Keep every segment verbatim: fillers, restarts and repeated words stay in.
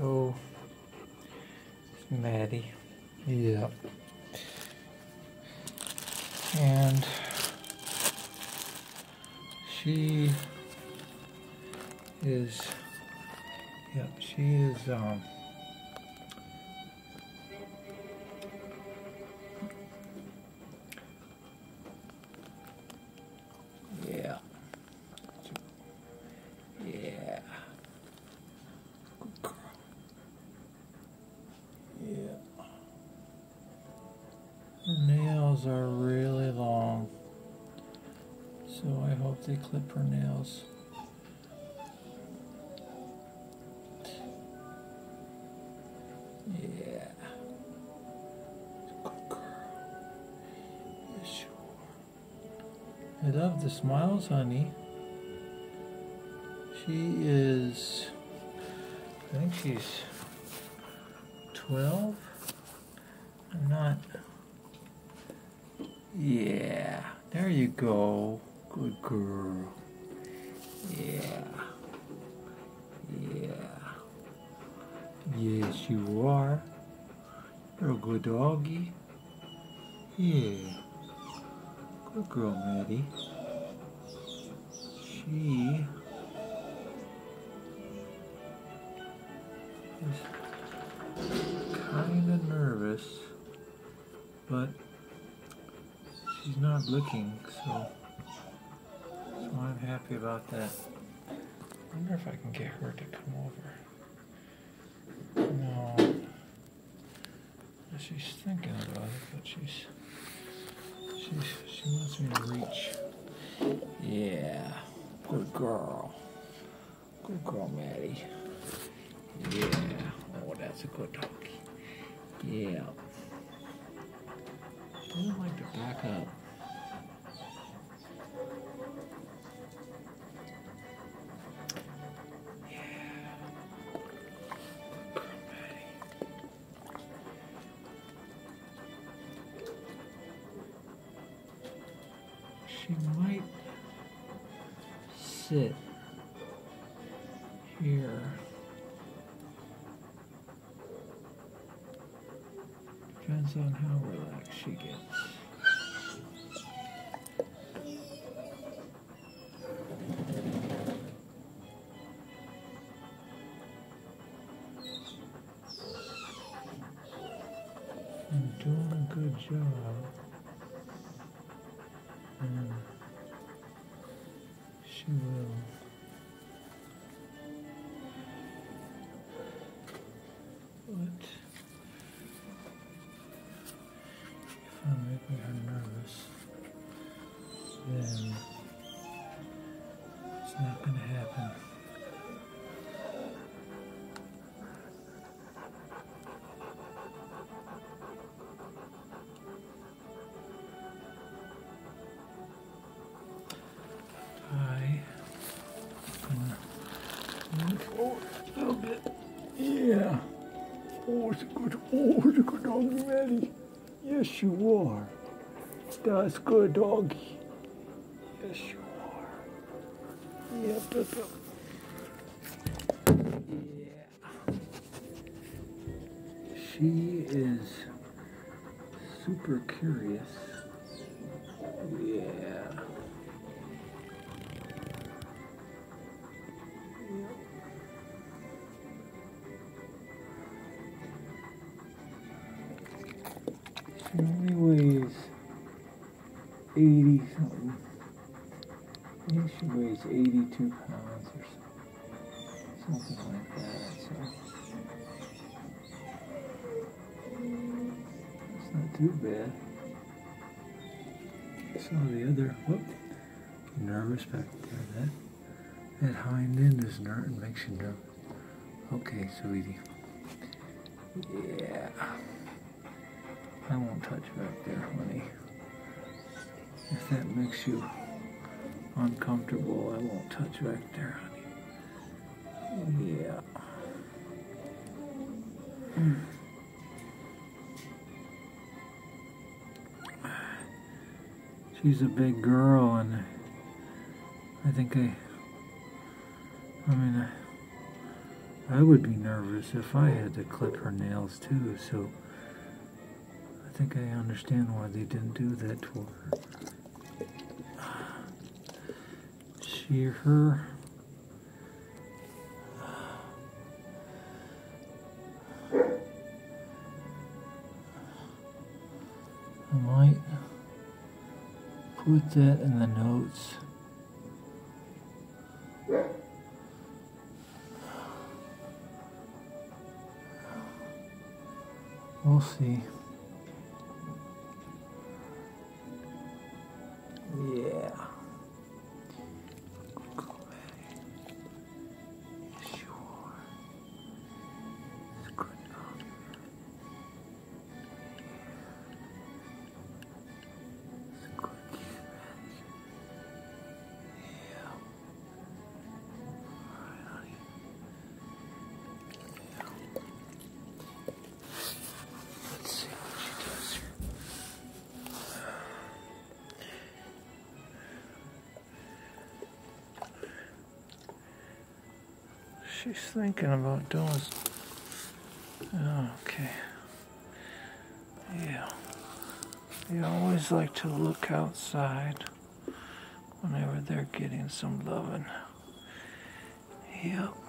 So, Maddie, yeah, and she is, yeah, she is, um, yeah, yeah, good girl, yeah. Her nails are really long, so I hope they clip her nails. Yeah. Good girl. Yes, you are. I love the smiles, honey. She is, I think she's twelve. I'm not. Yeah. There you go. Good girl. Yeah. Yeah. Yes, you are. You're a good doggy. Yeah. Good girl, Maddie. She is kind of nervous, but she's not licking, so, so I'm happy about that. I wonder if I can get her to come over. No. She's thinking about it, but she's, she's she wants me to reach. Yeah. Good girl. Good girl, Maddie. Yeah. Oh, that's a good doggy. Yeah. Doesn't like to back up. She might sit here. Depends on how relaxed she gets. I'm doing a good job. And she will. But if I'm making her nervous, then it's not going to happen. I gonna move forward a little bit. Yeah. Oh, it's a good, oh, it's a good doggy, Maddie. Yes, you are. That's good, doggy. Yes, you are. Yep, yep, yep. Yeah. She is super curious. Yeah. She only weighs eighty something. I think she weighs eighty-two pounds or something, something like that. So it's not too bad. So the other, whoop, nervous back there. That that hind end is nerve makes you nervous. Okay, sweetie. Yeah. I won't touch back there, honey. If that makes you uncomfortable, I won't touch back there, honey. Yeah. Mm. She's a big girl, and I think I, I mean, I, I would be nervous if I had to clip her nails too, so I think I understand why they didn't do that to her. She, her, I might put that in the notes. We'll see. Yeah. Go, Maddie. Yes, you are. It's good enough. It's a good kid, Maddie. Yeah. All right, honey. Yeah. Let's see what she does here. She's thinking about doing. Oh, okay. Yeah. They always like to look outside whenever they're getting some loving. Yep.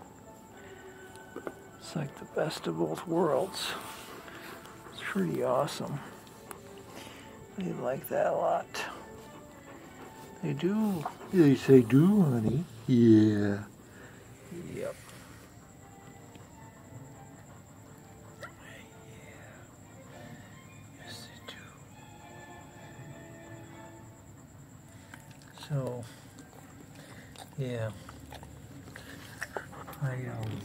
It's like the best of both worlds. It's pretty awesome. They like that a lot. They do. They say do, honey. Yeah. Yep. Yeah. Yes, they do. So, yeah. I, um,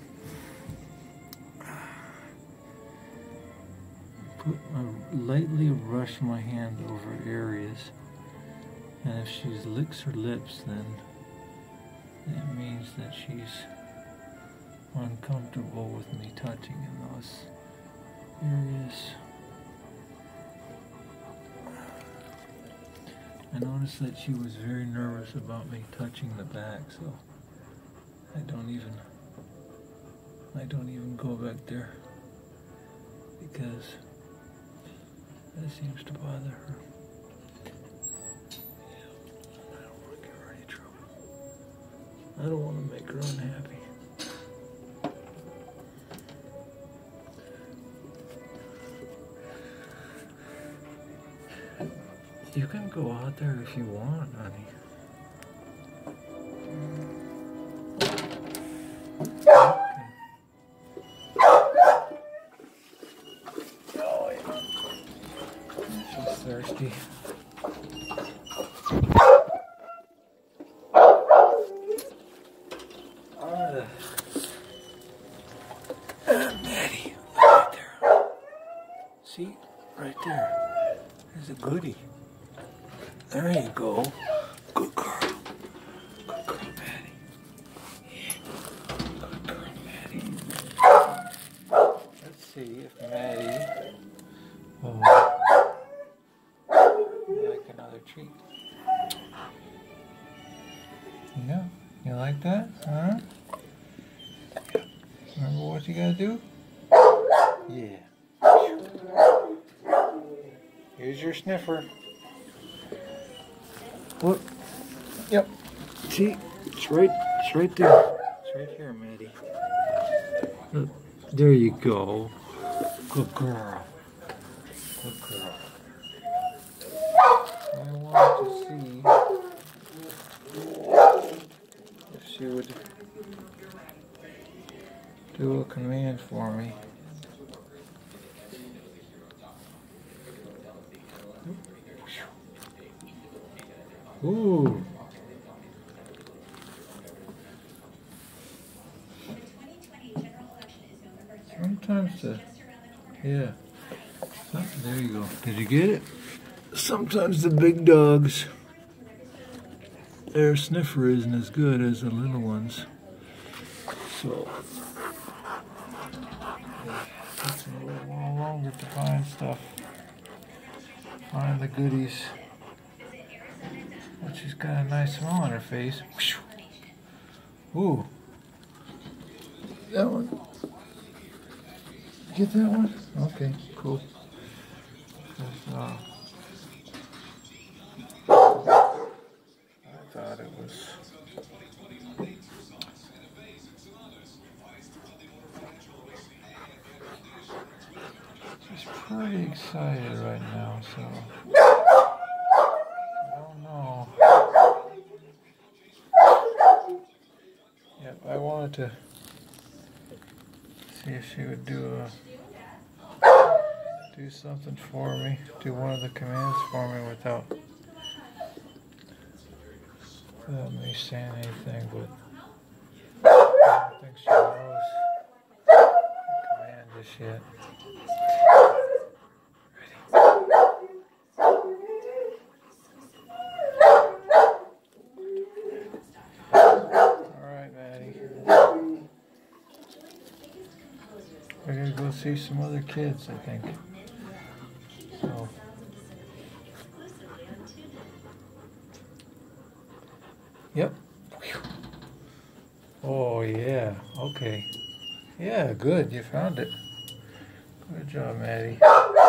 put, uh, lightly brush my hand over areas, and if she licks her lips, then it means that she's uncomfortable with me touching in those areas. I noticed that she was very nervous about me touching the back, so I don't even I don't even go back there because that seems to bother her. I don't want to give her any trouble. I don't want to make her unhappy. You can go out there if you want, honey. Okay. Oh, yeah. She's thirsty. Uh, Maddie, right there. See? Right there. There's a goodie. There you go. Good girl. Good girl, Maddie. Yeah. Good girl, Maddie. Let's see if Maddie will like another treat. Yeah? You like that? Huh? Remember what you gotta do? Yeah. Here's your sniffer. Look. Yep. See? It's right it's right there. It's right here, Maddie. Look. There you go. Good girl. Good girl. I wanted to see if she would do a command for me. Ooh. Sometimes the, yeah. Oh, there you go. Did you get it? Sometimes the big dogs, their sniffer isn't as good as the little ones. So, yeah, it takes them a little while longer to find stuff. Find the goodies. But she's got a nice smile on her face. Ooh. That one. Get that one? Okay, cool. Uh, I thought it was. She's pretty excited right now, so I don't know. Yep, I wanted to see if she would do a do something for me, do one of the commands for me without without me saying anything, but I don't think she knows the command just yet. Alright, Maddie. We're gonna go see some other kids, I think. So. Yep. Oh, yeah. Okay. Yeah, good. You found it. Good job, Maddie.